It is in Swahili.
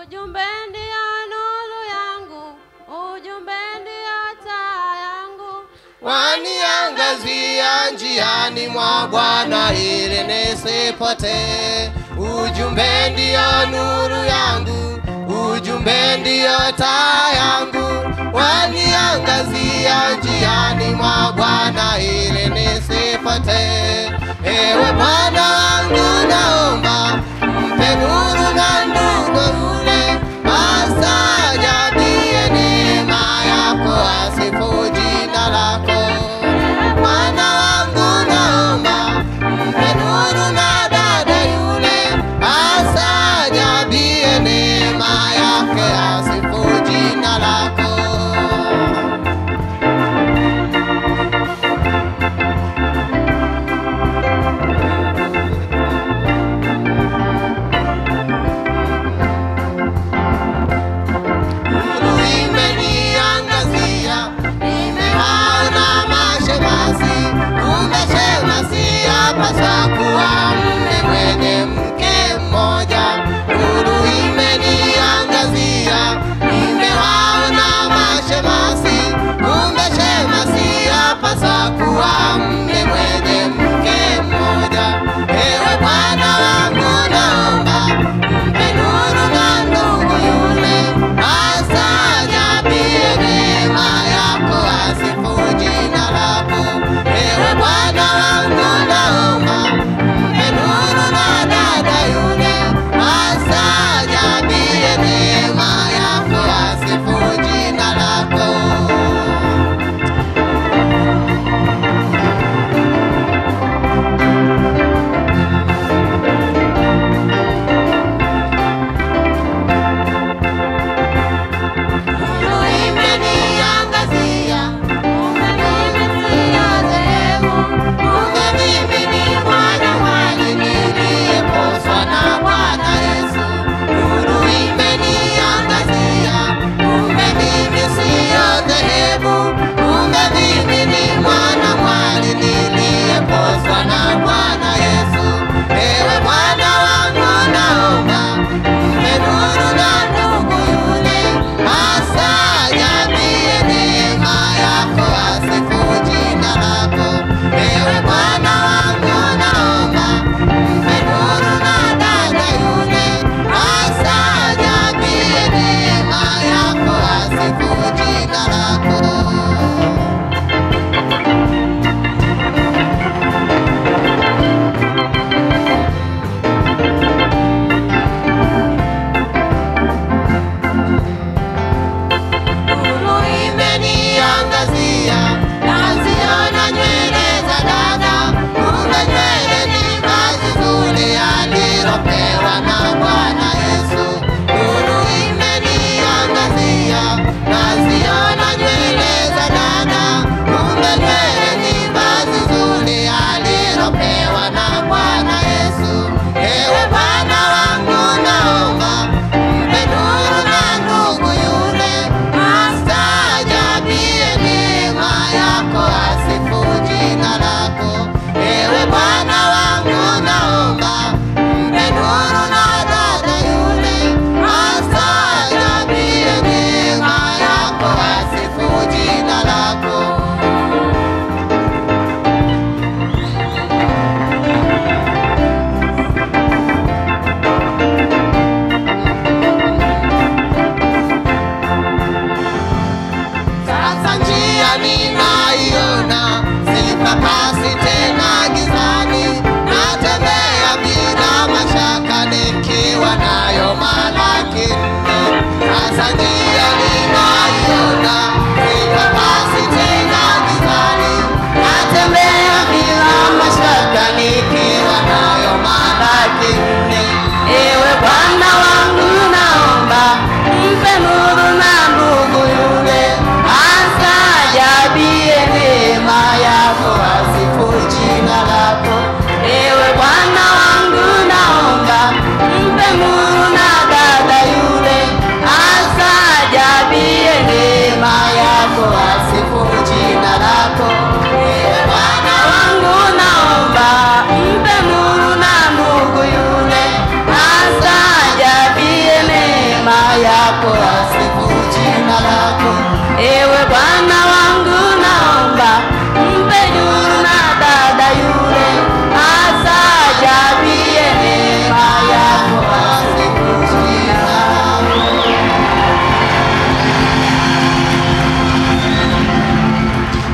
Ujumbe ndio nuru yangu, ujumbe ndio taa yangu. Waniangazia njiani mwa Bwana ili nisipotee. Ujumbe ndio nuru yangu, ujumbe ndio taa yangu. Waniangazia njiani mwa Bwana ili nisipotee. Ewe Bwana wangu naomba, mpe nuru na ndugu yule, astajabie neema yako, asifu jina lako. Bwana wangu naomba, mpe nuru na dada yule, astajabie neema yake, asifu jina lako. Asante.